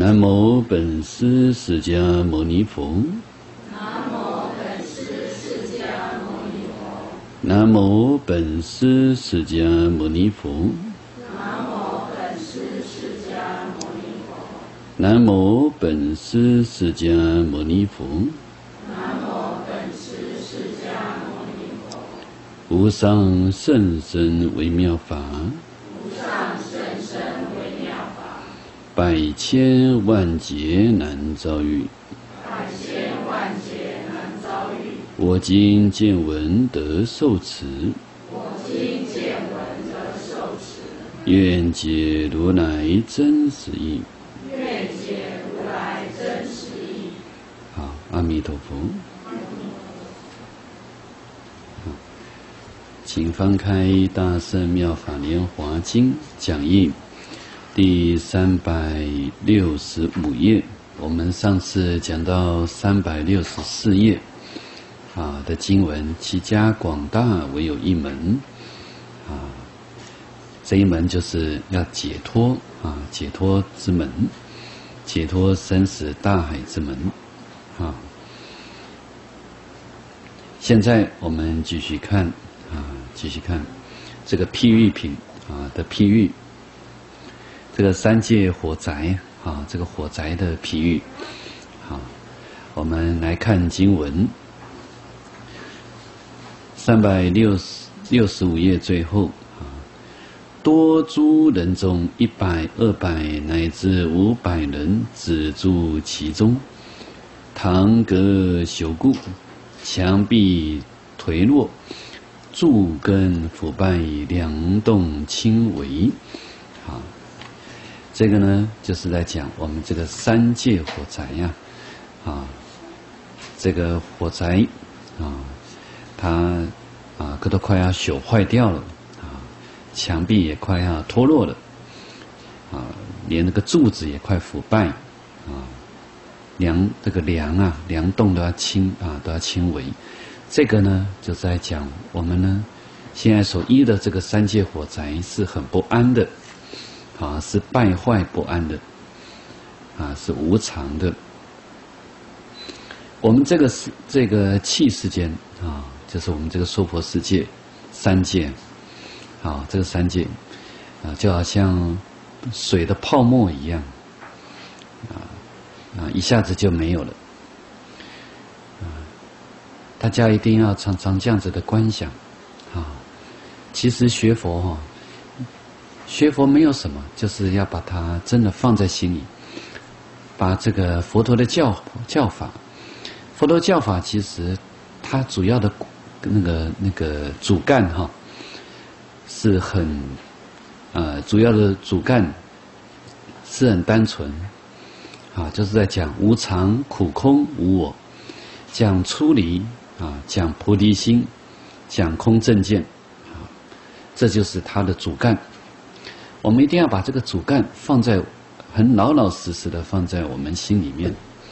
南无本师释迦牟尼佛。 南无本师释迦牟尼佛。 南无本师释迦牟尼佛。 南无本师释迦牟尼佛。 南无本师释迦牟尼佛。 南无本师释迦牟尼佛。 无上甚深微妙法。 无上甚深微妙法。 百千万劫难遭遇。 百千万劫难遭遇。 我今见闻得受持。 我今见闻得受持。 愿解如来真实义。 愿解如来真实义。 好，阿弥陀佛。请翻开《大圣妙法莲华经》讲义第365页。我们上次讲到364页的经文，其家广大唯有一门这一门就是要解脱解脱之门，解脱生死大海之门现在我们继续看这个譬喻品的譬喻，这个三界火宅这个火宅的譬喻我们来看经文365页最后多诸人中100、200乃至500人止住其中，堂阁朽固，墙壁颓落，柱根腐败，梁栋轻微这个呢就是在讲我们这个三界火宅这个火宅它都快要朽坏掉了墙壁也快要脱落了连那个柱子也快腐败梁栋都要轻微。这个呢就是在讲我们呢现在所依的这个三界火宅是很不安的是败坏不安的是无常的。我们这个气世间就是我们这个娑婆世界三界这个三界就好像水的泡沫一样一下子就没有了大家一定要常常这样子的观想其实学佛没有什么，就是要把它真的放在心里，把这个佛陀的教法，佛陀教法其实它主要的那个主干是很主要的主干是很单纯就是在讲无常、苦空、无我，讲出离讲菩提心，讲空正见这就是它的主干。我们一定要把这个主干放在很老老实实的放在我们心里面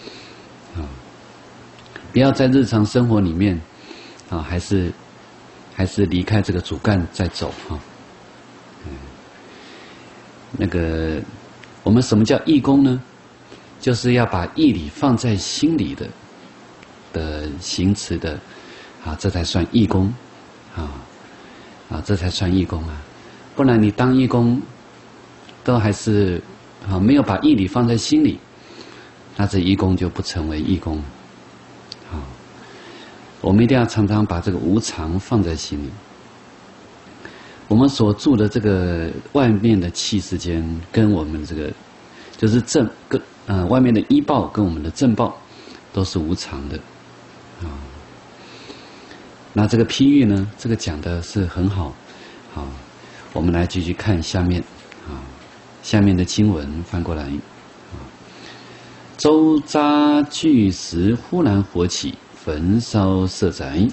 不要在日常生活里面还是离开这个主干再走我们什么叫义工呢？就是要把义理放在心里的行持的这才算义工这才算义工不然你当义工都还是没有把义理放在心里，那这义工就不成为义工我们一定要常常把这个无常放在心里。我们所住的这个外面的气世间跟我们这个就是外面的依报跟我们的正报都是无常的那这个譬喻呢，这个讲的是很好我们来继续看下面下面的经文翻过来周匝巨石忽然火起，焚烧舍宅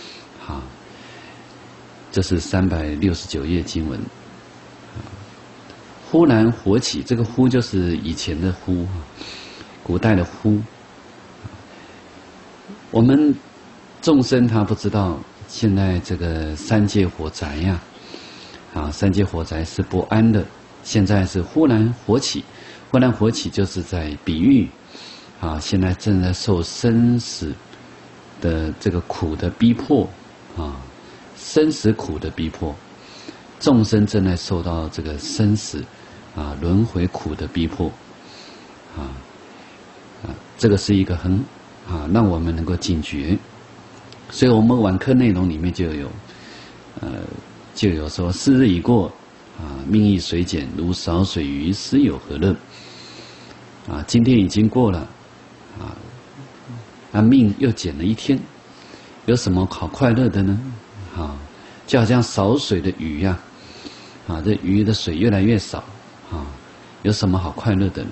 这是369页经文忽然火起，这个忽就是以前的忽古代的忽我们众生他不知道现在这个三界火宅三界火宅是不安的，现在是忽然火起， 不然活起就是在比喻啊，现在正在受生死的这个苦的逼迫啊，生死苦的逼迫，众生正在受到这个生死啊轮回苦的逼迫这个是一个很让我们能够警觉。所以我们晚课内容里面就有说4日已过命亦随减，如少水鱼，斯有何乐？今天已经过了命又减了一天，有什么好快乐的呢？就好像少水的鱼呀这鱼的水越来越少有什么好快乐的呢？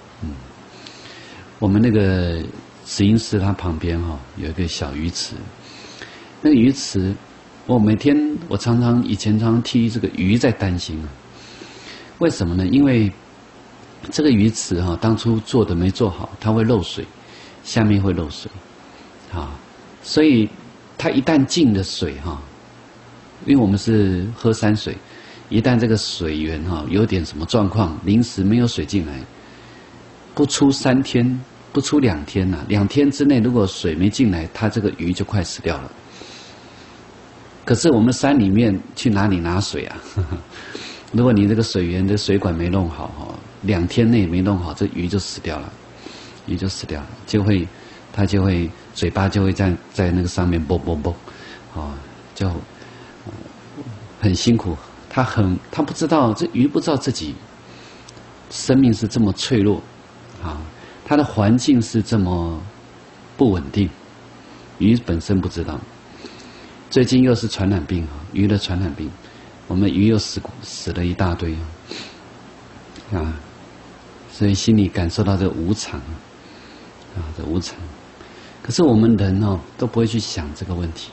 我们那个慈音寺它旁边有一个小鱼池，那个鱼池我以前常常替这个鱼在担心为什么呢？因为这个鱼池当初做的没做好，它会漏水，下面会漏水所以它一旦进了水因为我们是喝山水，一旦这个水源有点什么状况，临时没有水进来，不出3天，不出2天2天之内如果水没进来，它这个鱼就快死掉了。可是我们山里面去哪里拿水啊？如果你这个水源的水管没弄好2天内没弄好，这鱼就死掉了，它就会嘴巴就会在那个上面啵啵啵就很辛苦。它不知道，这鱼不知道自己生命是这么脆弱它的环境是这么不稳定，鱼本身不知道。最近又是传染病鱼的传染病，我们鱼又死了一大堆所以心里感受到这无常这无常。可是我们人都不会去想这个问题，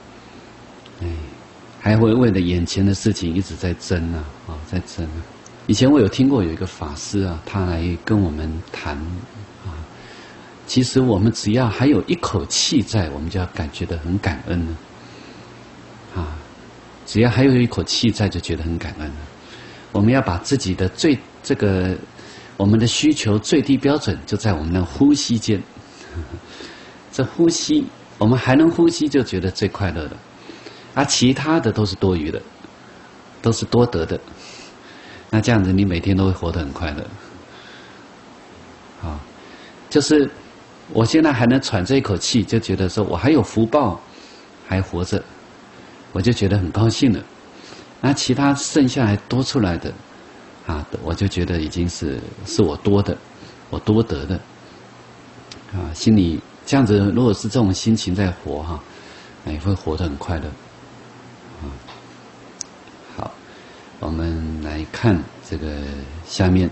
还会为了眼前的事情一直在争在争以前我有听过有一个法师他来跟我们谈其实我们只要还有一口气在，我们就要感觉得很感恩了只要还有一口气在，就觉得很感恩了。我们要把自己的我们的需求最低标准就在我们的呼吸间这呼吸我们还能呼吸，就觉得最快乐的其他的都是多余的，都是多得的。那这样子你每天都会活得很快乐就是我现在还能喘这一口气，就觉得说我还有福报还活着，我就觉得很高兴了。那其他剩下来多出来的我就觉得已经是我多的，我多得的心里这样子，如果是这种心情在活也会活得很快乐好，我们来看这个下面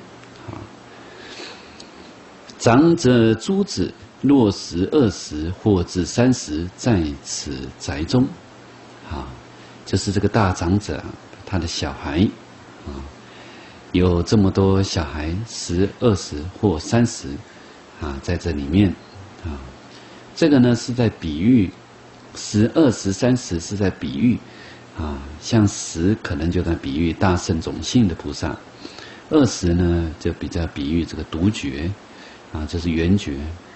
长者诸子若10、20或至30，在此宅中就是这个大长者他的小孩有这么多小孩10、20或30在这里面这个呢是在比喻10、20、30是在比喻像10可能就在比喻大圣种性的菩萨，20呢就比较比喻这个独觉就是圆觉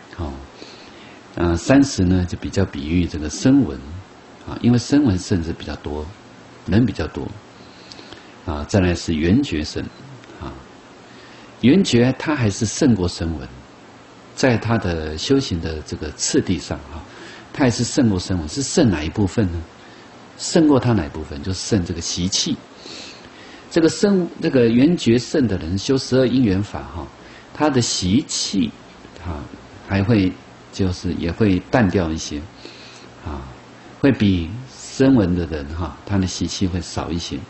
30呢就比较比喻这个声闻因为声闻甚至比较多，人比较多再来是圆觉圣圆觉它还是胜过声闻，在它的修行的这个次第上它还是胜过声闻。是胜哪一部分呢？胜过它哪一部分？就胜这个习气。这个圆觉圣的人修12因缘法他的习气还会也会淡掉一些会比声闻的人他的习气会少一些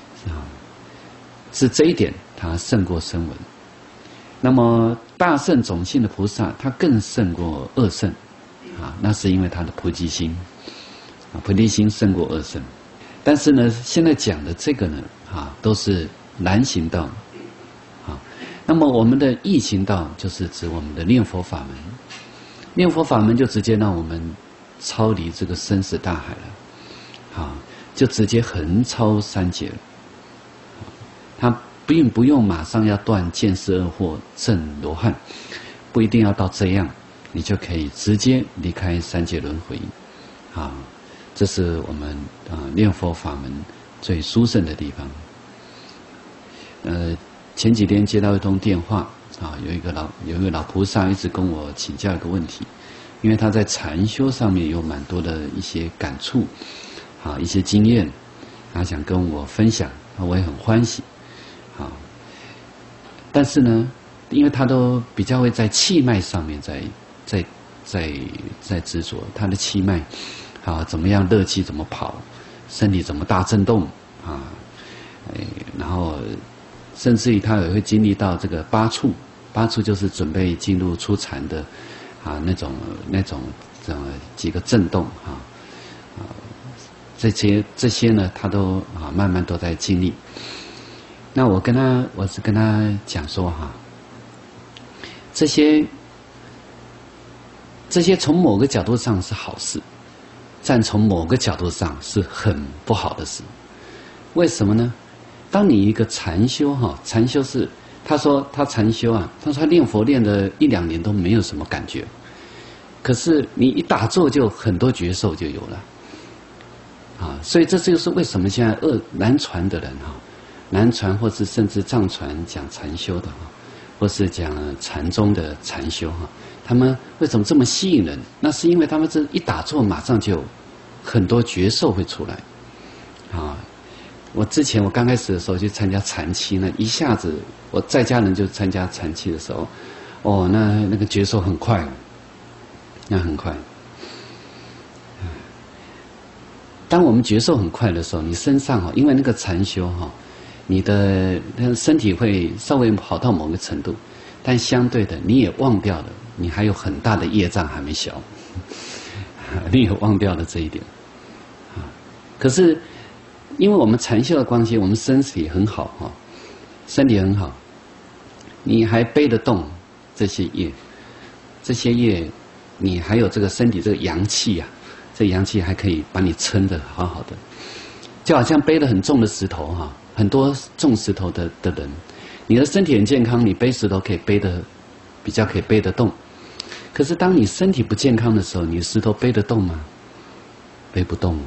是这一点他胜过声闻。那么大圣种性的菩萨他更胜过二圣那是因为他的菩提心菩提心胜过二圣。但是呢现在讲的这个呢都是难行道那么我们的易行道就是指我们的念佛法门，念佛法门就直接让我们超离这个生死大海了就直接横超三界了。它并不用马上要断见思二惑证罗汉，不一定要到这样，你就可以直接离开三界轮回。啊，这是我们念佛法门最殊胜的地方。前几天接到一通电话，有一个老菩萨一直跟我请教一个问题，因为他在禅修上面有蛮多的一些感触，一些经验，他想跟我分享，我也很欢喜。但是呢，因为他都比较会在气脉上面在执着，他的气脉怎么样热气怎么跑，身体怎么大震动然后甚至于他也会经历到这个八处就是准备进入初禅的那种几个震动这些呢，他都慢慢都在经历。那我是跟他讲说这些从某个角度上是好事，但从某个角度上是很不好的事。为什么呢？当你一个禅修禅修是他说他禅修他说他念佛练了1-2年都没有什么感觉，可是你一打坐就很多觉受就有了所以这就是为什么现在南传的人南传或是甚至藏传讲禅修的或是讲禅宗的禅修他们为什么这么吸引人？那是因为他们这一打坐马上就很多觉受会出来我刚开始的时候去参加禅期呢，一下子我在家人就参加禅期的时候，那个觉受很快，那很快。当我们觉受很快的时候，你身上因为那个禅修你的身体会稍微好到某个程度，但相对的你也忘掉了，你还有很大的业障还没消，你也忘掉了这一点可是因为我们禅修的关系，我们身体很好身体很好，你还背得动这些业，你还有这个身体这个阳气这阳气还可以把你撑得好好的，就好像背得很重的石头很多重石头的人，你的身体很健康，你背石头可以背得比较可以背得动。可是当你身体不健康的时候，你的石头背得动吗？背不动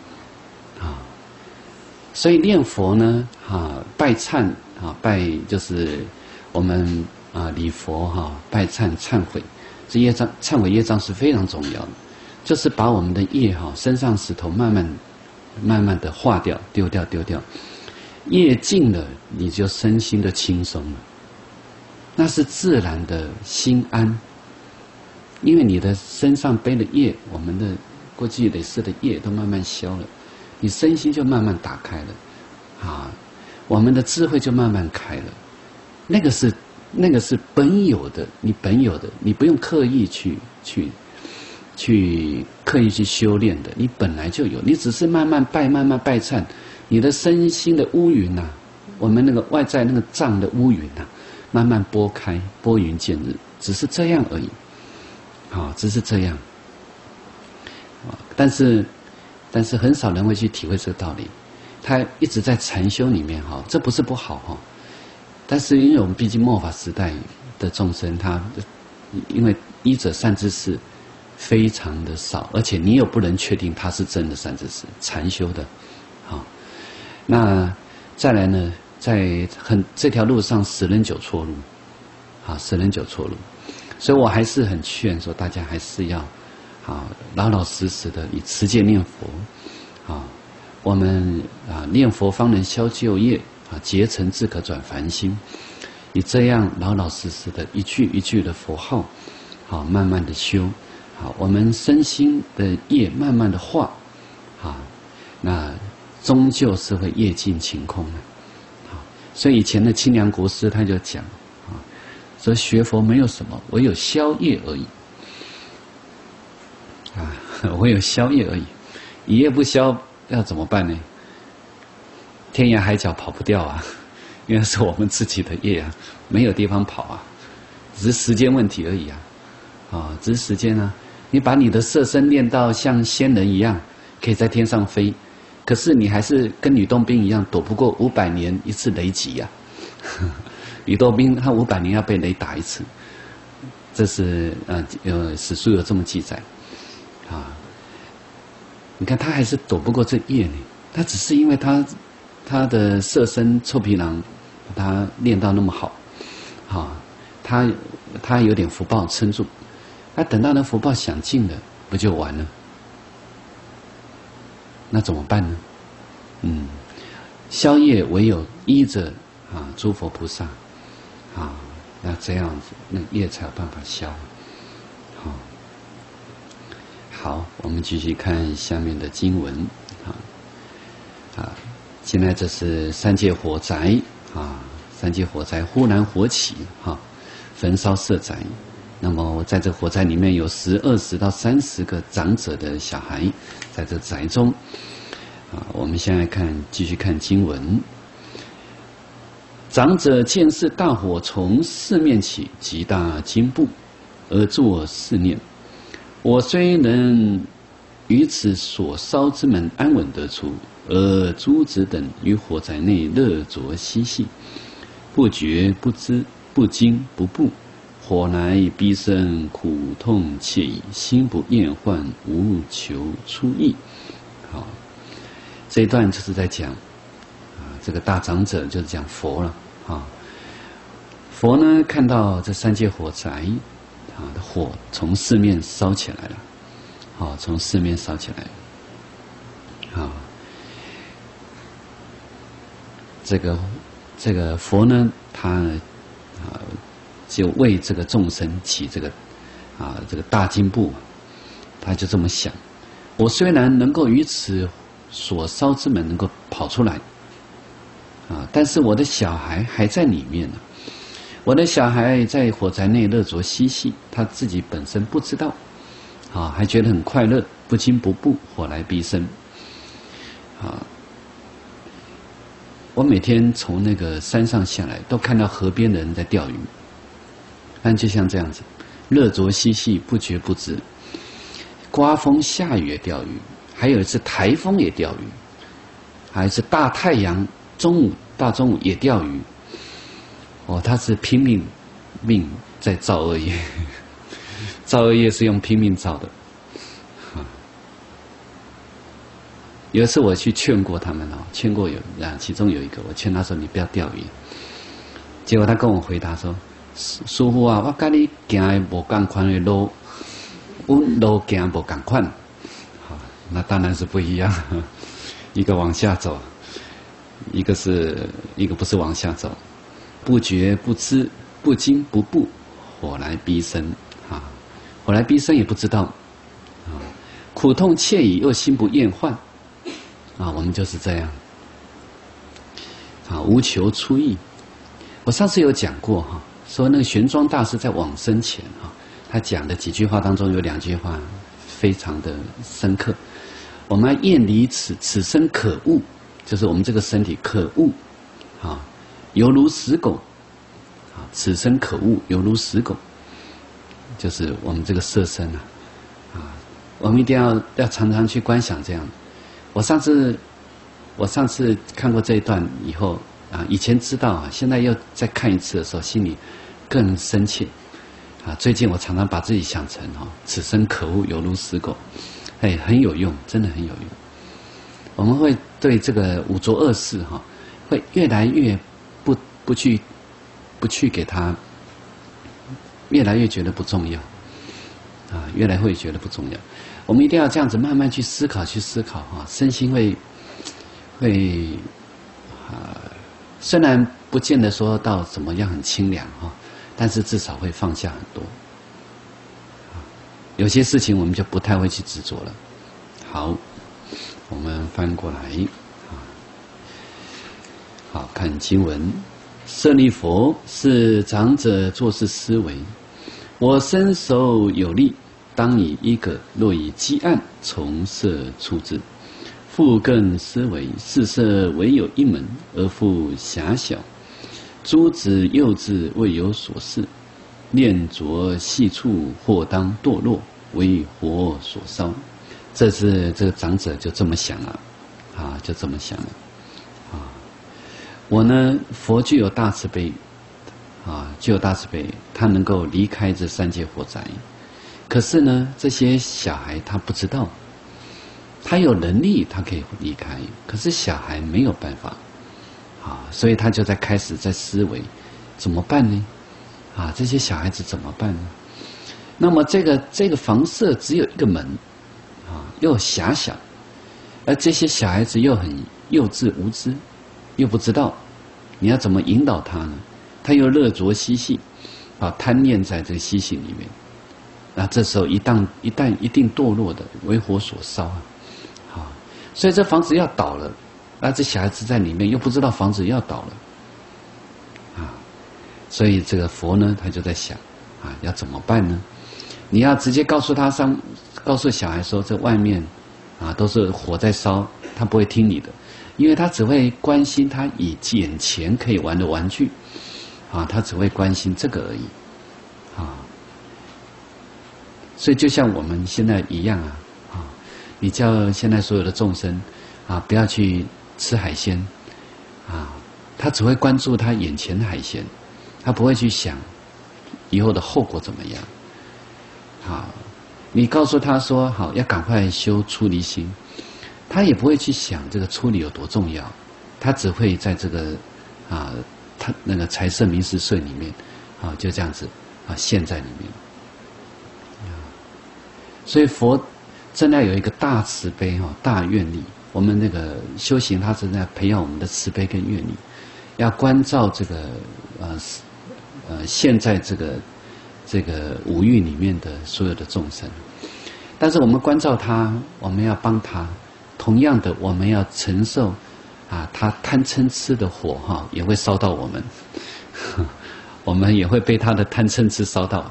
所以念佛呢拜忏拜就是我们礼佛拜忏忏悔，这业障忏悔业障是非常重要的，就是把我们的业身上石头慢慢的化掉，丢掉，业尽了，你就身心的轻松了，那是自然的心安。因为你的身上背的业，我们的过去累世的业都慢慢消了，你身心就慢慢打开了我们的智慧就慢慢开了。那个是本有的，你本有的，你不用刻意去刻意去修炼的，你本来就有，你只是慢慢拜忏，你的身心的乌云我们那个外在那个障的乌云慢慢拨开，拨云见日，只是这样而已只是这样但是很少人会去体会这个道理。他一直在禅修里面这不是不好但是因为我们毕竟末法时代的众生，他因为依者善知识非常的少，而且你又不能确定他是真的善知识禅修的那再来呢，在这条路上死人九错路死人九错路，所以我还是很劝说大家还是要老老实实的以持戒念佛我们念佛方能消旧业结成智可转凡心，你这样老老实实的一句一句的佛号慢慢的修我们身心的业慢慢的化那终究是会业尽晴空的所以以前的清凉国师他就讲说学佛没有什么，唯有消业而已唯有消业而已，一业不消要怎么办呢？天涯海角跑不掉因为是我们自己的业没有地方跑只是时间问题而已只是时间你把你的色身练到像仙人一样，可以在天上飞，可是你还是跟吕洞宾一样，躲不过500年一次雷击宇多兵他500年要被雷打一次，这是史书有这么记载，啊，你看他还是躲不过这业呢，他只是因为他的色身臭皮囊，把他练到那么好，啊，他有点福报撑住，那等到那福报享尽了，不就完了？那怎么办呢？消业唯有依着诸佛菩萨，那这样子，那业才有办法消。好，我们继续看下面的经文。现在这是三界火灾三界火灾忽然火起焚烧社宅。那么在这火灾里面有10、20到30个长者的小孩在这宅中。我们现在继续看经文。长者见是大火从四面起，极大惊怖，而作是念：我虽能于此所烧之门安稳得出，而诸子等于火宅内乐着嬉戏，不觉不知，不惊不怖，火来逼身，苦痛切矣，心不厌患，无求出益。好，这一段就是在讲这个大长者就是讲佛了佛呢看到这三界火灾的火从四面烧起来了，从四面烧起来了，这个佛呢，他就为这个众生起这个大惊怖，他就这么想：我虽然能够于此所烧之门能够跑出来，但是我的小孩还在里面呢。我的小孩在火宅内乐着嬉戏，他自己本身不知道，还觉得很快乐，不惊不怖，火来逼身。我每天从那个山上下来，都看到河边的人在钓鱼，但就像这样子，乐着嬉戏，不觉不知。刮风下雨也钓鱼，还有一次台风也钓鱼，还有一次大太阳大中午也钓鱼。他是拼命在造恶业，造恶业是用拼命造的。有一次我去劝过他们劝过其中有一个，我劝他说：“你不要钓鱼。”结果他跟我回答说：“师父啊，我跟你行的无同款的路，我路行无同款。”那当然是不一样，一个往下走，一个不是往下走。不觉不知，不惊不怖，火来逼身火来逼身也不知道苦痛切矣，又心不厌患我们就是这样无求出益。我上次有讲过说那个玄奘大师在往生前他讲的几句话当中有2句话非常的深刻。我们要厌离此身可恶，就是我们这个身体可恶犹如死狗此身可恶，犹如死狗，就是我们这个色身我们一定要常常去观想这样。我上次看过这一段以后以前知道现在又再看一次的时候，心里更深切最近我常常把自己想成此身可恶，犹如死狗，很有用，真的很有用。我们会对这个五浊恶世会越来越不去给他，越来越觉得不重要越来会觉得不重要。我们一定要这样子慢慢去思考身心会虽然不见得说到怎么样很清凉但是至少会放下很多。有些事情我们就不太会去执着了。好，我们翻过来好，看经文。舍利佛，是长者做事思维：我身手有力，当以一个；若以积案，从色出之。复更思维：世色唯有一门，而复狭小。诸子幼稚，未有所事，念着细处，或当堕落，为火所烧。这是这个长者就这么想了就这么想了我呢，佛具有大慈悲，具有大慈悲，他能够离开这三界火灾。可是呢，这些小孩他不知道，他有能力，他可以离开，可是小孩没有办法，所以他就开始在思维，怎么办呢？这些小孩子怎么办呢？那么这个房舍只有一个门，又狭小，而这些小孩子又很幼稚无知，又不知道你要怎么引导他呢？他又乐着嬉戏，贪恋在这个嬉戏里面。那这时候一定堕落的，为火所烧所以这房子要倒了，这小孩子在里面又不知道房子要倒了，所以这个佛呢，他就在想，要怎么办呢？你要直接告诉小孩说，这外面都是火在烧，他不会听你的，因为他只会关心他眼前可以玩的玩具，他只会关心这个而已，所以就像我们现在一样你叫现在所有的众生不要去吃海鲜他只会关注他眼前的海鲜，他不会去想以后的后果怎么样。你告诉他说好要赶快修出离心，他也不会去想这个出离有多重要，他只会在这个他那个财色名食睡里面就这样子陷在里面。所以佛真的有一个大慈悲大愿力，我们那个修行它是在培养我们的慈悲跟愿力，要关照这个现在这个五欲里面的所有的众生。但是我们关照他，我们要帮他，同样的我们要承受他贪嗔痴的火也会烧到我们，我们也会被他的贪嗔痴烧到。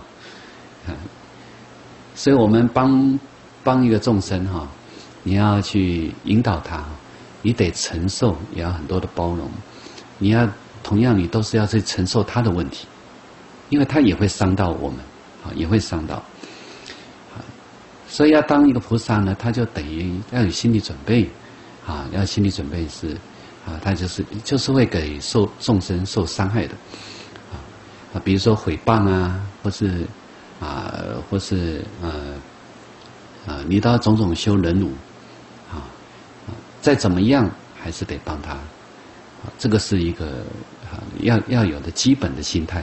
所以我们帮一个众生你要去引导他，你得承受，也要很多的包容。你要同样，你都是要去承受他的问题，因为他也会伤到我们，也会伤到。所以要当一个菩萨呢，他就等于要有心理准备，要心理准备是，他就是会给众生受伤害的，比如说诽谤或是你到种种修忍辱，再怎么样还是得帮他，这个是一个要有的基本的心态。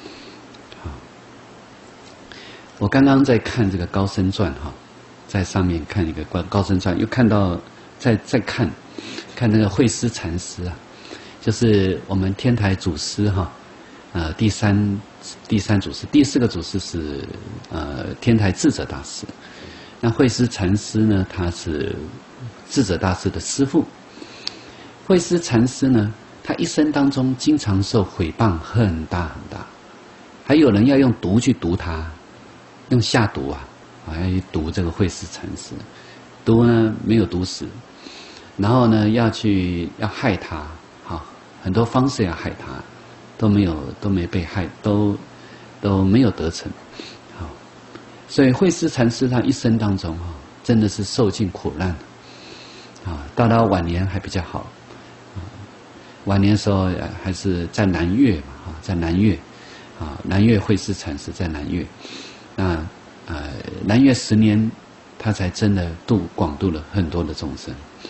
我刚刚在看这个高僧传在上面看一个高僧传，又看到再看那个慧思禅师就是我们天台祖师第三祖师，第四个祖师是天台智者大师。那慧思禅师呢，他是智者大师的师父。慧思禅师呢，他一生当中经常受诽谤很大很大，还有人要用毒去毒他，用下毒要毒这个慧思禅师，毒呢没有毒死，然后呢要害他，很多方式要害他，都没被害，都没有得逞。所以慧思禅师他一生当中真的是受尽苦难到他晚年还比较好，晚年的时候还是在南岳在南岳南岳慧思禅师在南岳，那南岳10年，他才真的广度了很多的众生。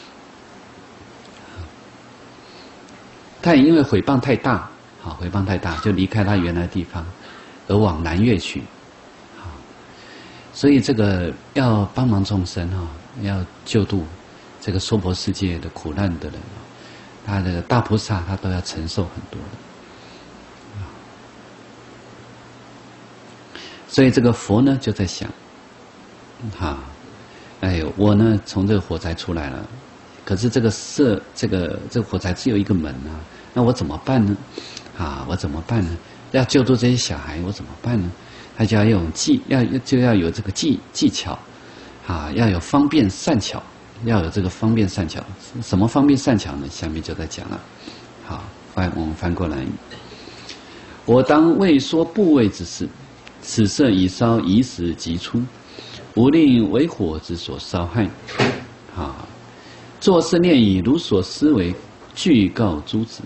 他也因为诽谤太大，就离开他原来的地方，而往南岳去。所以这个要帮忙众生要救度这个娑婆世界的苦难的人，他的大菩萨他都要承受很多的。所以这个佛呢就在想，我呢从这个火灾出来了，可是这个火灾只有一个门那我怎么办呢？我怎么办呢？要救助这些小孩，我怎么办呢？他就要用就要有这个技巧，要有方便善巧，要有这个方便善巧。什么方便善巧呢？下面就在讲了。我们翻过来。我当为说部位之事，此色已烧，以时即出，无令为火之所烧害。作是念以如所思为，具告诸子。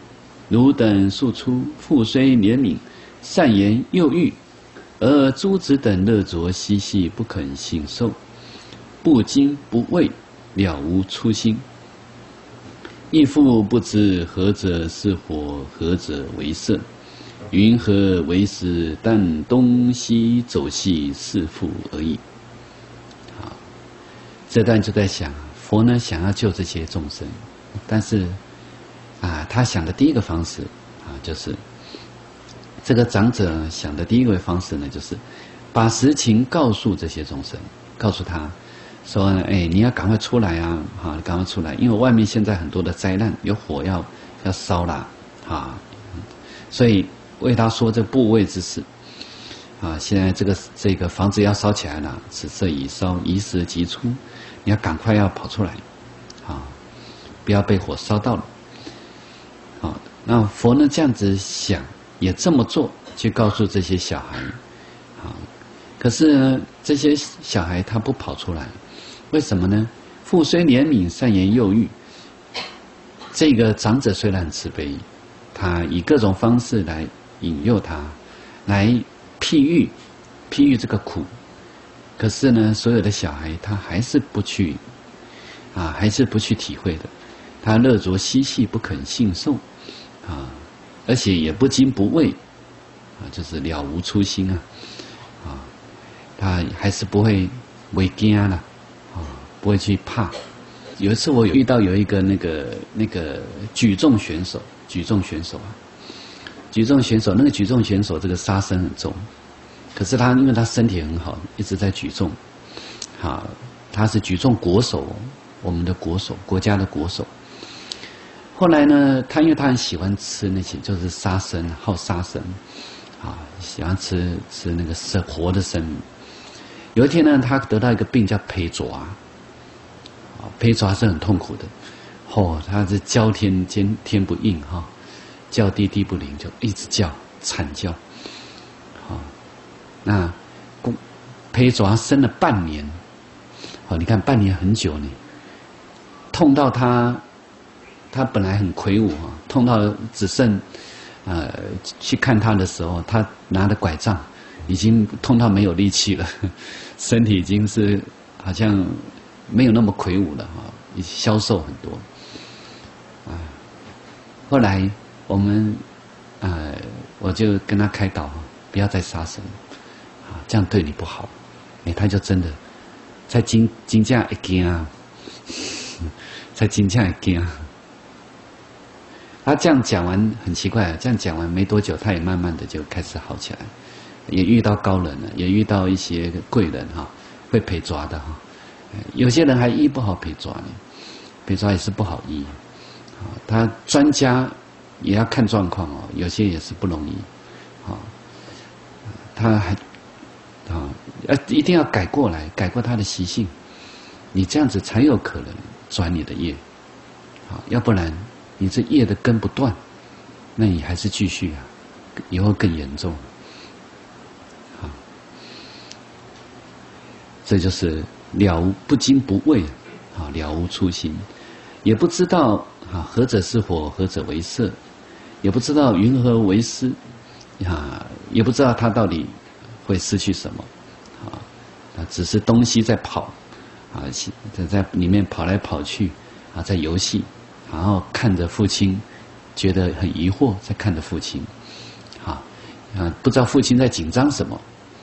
汝等素出，父虽怜悯，善言诱喻，而诸子等乐着嬉戏，不肯信受，不惊不畏，了无初心。亦复不知何者是火，何者为色。云何为实？但东西走系是复而已。好，这段就在想，佛呢想要救这些众生，但是他想的第一个方式就是这个长者想的第一个方式呢，就是把实情告诉这些众生，告诉他说：“哎，你要赶快出来啊！你赶快出来，因为外面现在很多的灾难，有火要烧了所以为他说这部位之事现在这个房子要烧起来了，此色已烧，宜时即出，你要赶快要跑出来不要被火烧到了。”那佛呢这样子想，也这么做，去告诉这些小孩可是呢，这些小孩他不跑出来，为什么呢？父虽怜悯，善言诱喻。这个长者虽然很慈悲，他以各种方式来引诱他，来譬喻这个苦。可是呢，所有的小孩他还是不去体会的，他乐着嬉戏，不肯信受而且也不惊不畏就是了无初心他还是不会畏惊了不会去怕。有一次我遇到有一个那个举重选手那个举重选手这个杀生很重，可是因为他身体很好，一直在举重他是举重国手我们的国手，国家的国手。后来呢，因为他很喜欢吃那些就是杀生，好杀生喜欢吃那个活的生命。有一天呢，他得到一个病叫胚爪胚爪是很痛苦的他是叫天不应叫地不灵，就一直叫惨叫那胚爪生了半年你看半年很久呢，痛到他本来很魁梧痛到只剩去看他的时候，他拿着拐杖已经痛到没有力气了，身体已经是好像没有那么魁梧了已经消瘦很多后来我就跟他开导不要再杀生这样对你不好。他就真的才真正会惊才真正会惊。他这样讲完很奇怪，这样讲完没多久，他也慢慢的就开始好起来，也遇到高人了，也遇到一些贵人会陪抓的有些人还医不好陪抓呢，陪抓也是不好医他专家也要看状况有些也是不容易他还一定要改过来，改过他的习性，你这样子才有可能转你的业要不然你这业的根不断，那你还是继续以后更严重这就是不惊不畏了无初心，也不知道何者是火，何者为色，也不知道云何为师也不知道他到底会失去什么只是东西在跑在里面跑来跑去在游戏，然后看着父亲觉得很疑惑，在看着父亲不知道父亲在紧张什么。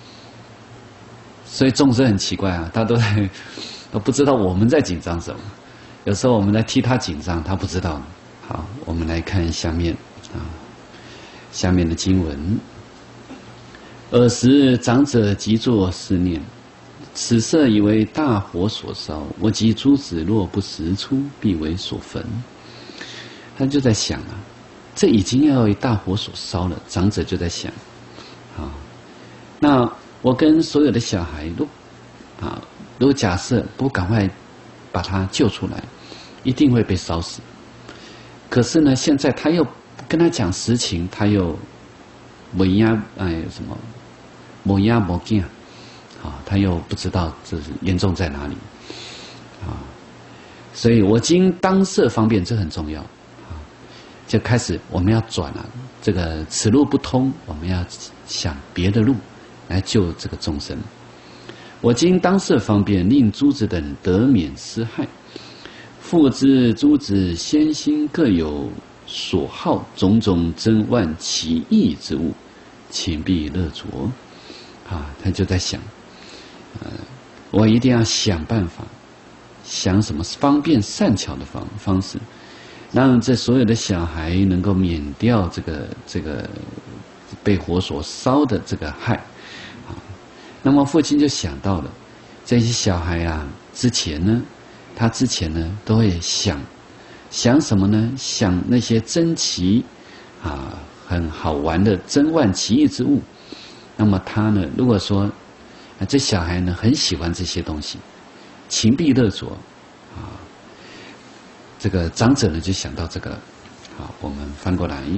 所以众生很奇怪他都不知道我们在紧张什么，有时候我们在替他紧张，他不知道。好，我们来看下面下面的经文。尔时长者即作是念：此色以为大火所烧，我及诸子若不时出，必为所焚。他就在想这已经要为大火所烧了。长者就在想那我跟所有的小孩如果假设不赶快把他救出来，一定会被烧死。可是呢，现在他又跟他讲实情，他又没压没压没惊他又不知道这是严重在哪里所以我今当设方便，这很重要就开始我们要转了，这个此路不通，我们要想别的路来救这个众生。我今当设方便，令诸子等得免失害。复知诸子先心各有所好，种种珍万奇异之物，请必乐着。他就在想，我一定要想办法，想什么方便善巧的方式，让这所有的小孩能够免掉这个被火所烧的这个害。那么父亲就想到了这些小孩他之前呢都会想什么呢？想那些珍奇很好玩的珍万奇异之物。那么他呢，如果说这小孩呢很喜欢这些东西，情必乐着这个长者呢就想到这个了。我们翻过来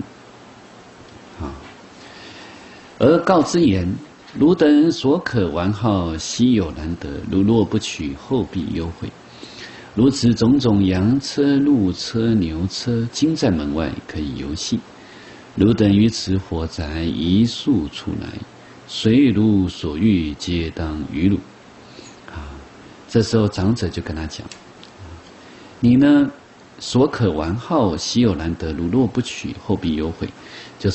而告之言：汝等所可玩好，稀有难得，如若不取，后必忧悔。如此种种羊车、鹿车、牛车，今在门外可以游戏。汝等于此火宅一束出来，随汝所欲，皆当于汝。这时候长者就跟他讲：你呢，所可玩好，稀有难得，汝若不取，后必忧悔。就是，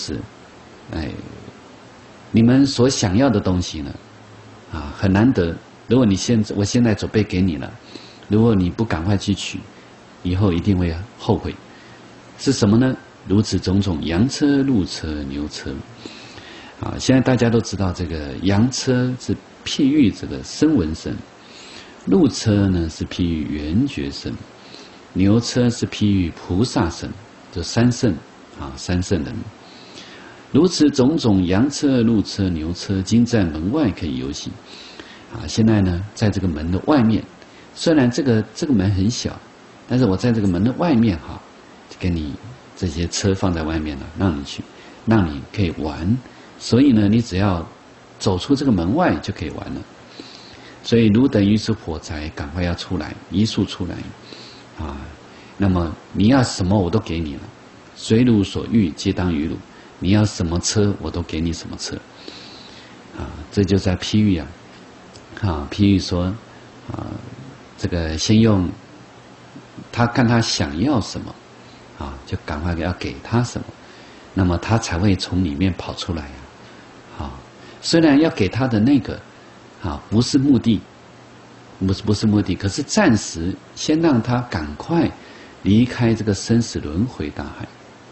你们所想要的东西呢，很难得。如果我现在准备给你了，如果你不赶快去取，以后一定会后悔。是什么呢？如此种种羊车、鹿车、牛车。现在大家都知道，这个羊车是譬喻这个声闻身，鹿车呢是譬喻缘觉身，牛车是譬喻菩萨身，这三圣三圣人。如此种种羊车、鹿车、牛车，今在门外可以游戏。现在呢，在这个门的外面，虽然这个门很小，但是我在这个门的外面就给你这些车放在外面了，让你可以玩。所以呢，你只要走出这个门外就可以玩了。所以汝等于是火柴，赶快要出来，一束出来那么你要什么我都给你了，随汝所欲，皆当于汝。你要什么车，我都给你什么车这就在譬喻譬喻说这个先用他看他想要什么就赶快要给他什么，那么他才会从里面跑出来虽然要给他的那个不是目的，不是目的，可是暂时先让他赶快离开这个生死轮回大海。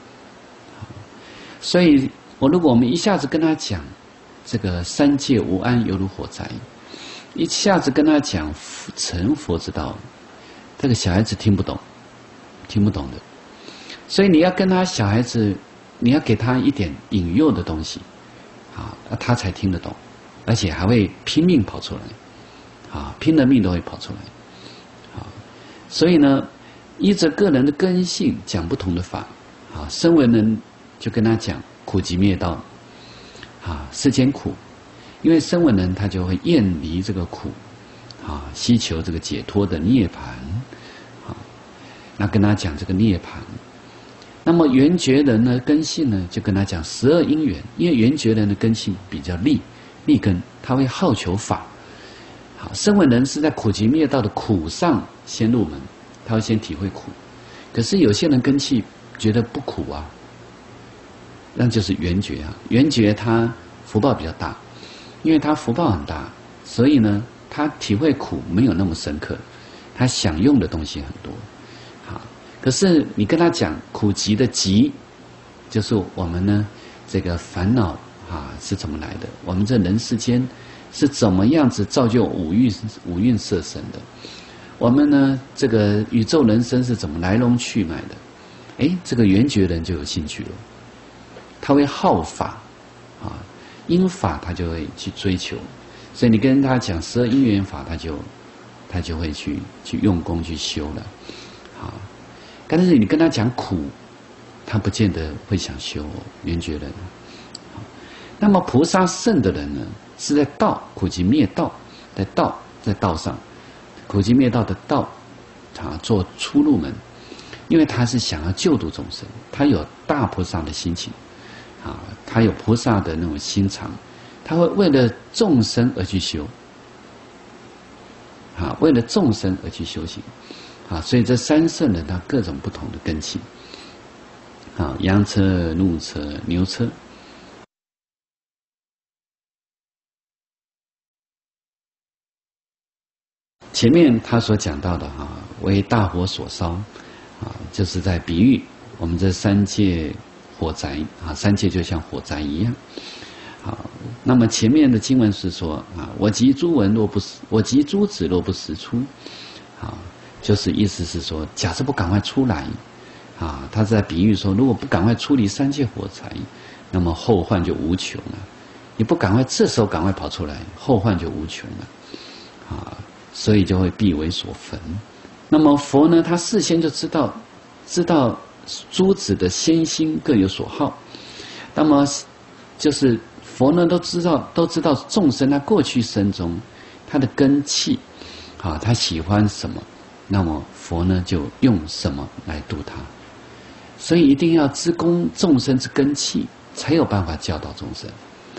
所以如果我们一下子跟他讲这个三界无安犹如火宅，一下子跟他讲成佛之道，这个小孩子听不懂的。所以你要跟他小孩子，你要给他一点引诱的东西他才听得懂，而且还会拼命跑出来拼了命都会跑出来所以呢，依着个人的根性讲不同的法声闻人就跟他讲苦集灭道世间苦，因为声闻人他就会厌离这个苦希求这个解脱的涅槃那跟他讲这个涅槃。那么缘觉人的根性呢，就跟他讲12因缘，因为缘觉人的根性比较利根，他会好求法声闻人是在苦集灭道的苦上先入门，他会先体会苦。可是有些人根器觉得不苦那就是缘觉缘觉他福报比较大，因为他福报很大，所以呢他体会苦没有那么深刻，他享用的东西很多可是你跟他讲苦集的集，就是我们呢这个烦恼是怎么来的，我们这人世间是怎么样子造就五蕴色身的，我们呢这个宇宙人生是怎么来龙去脉的。这个缘觉人就有兴趣了，他会好法因法他就会去追求。所以你跟他讲12因缘法，他就会去用功去修了但是你跟他讲苦，他不见得会想修缘觉人。那么菩萨圣的人呢，是在道苦集灭道，在道上苦集灭道的道做出入门。 因为他是想要救度众生，他有大菩萨的心情，啊，他有菩萨的那种心肠，他会为了众生而去修，啊，为了众生而去修行，啊，所以这三圣呢，它各种不同的根器，啊，羊车、鹿车、牛车。前面他所讲到的哈，为大火所烧，啊，就是在比喻我们这三界火宅啊，三界就像火宅一样。好，那么前面的经文是说啊，我及诸文若不实，我及诸子若不实出，啊，就是意思是说，假设不赶快出来，啊，他在比喻说，如果不赶快出离三界火宅，那么后患就无穷了。你不赶快这时候赶快跑出来，后患就无穷了，啊。所以就会必为所焚。那么佛呢，他事先就知道诸子的先心各有所好。那么就是佛呢都知道众生他过去生中他的根器，啊，他喜欢什么，那么佛呢就用什么来度他。所以一定要知供众生之根器，才有办法教导众生。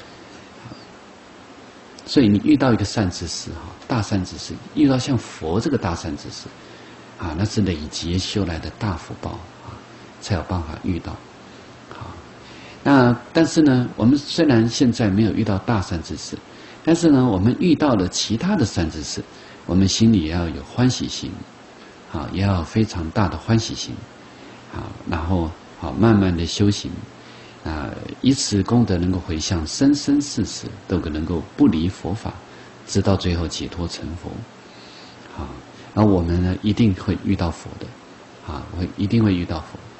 所以你遇到一个善知识哈，大善知识，遇到像佛这个大善知识，啊，那是累劫修来的大福报啊，才有办法遇到。好，那但是呢，我们虽然现在没有遇到大善知识，但是呢，我们遇到了其他的善知识，我们心里也要有欢喜心，啊，也要有非常大的欢喜心，啊，然后好慢慢的修行。啊，以此功德能够回向生生世世都能够不离佛法，直到最后解脱成佛。好，而我们呢一定会遇到佛的，啊，一定会遇到佛。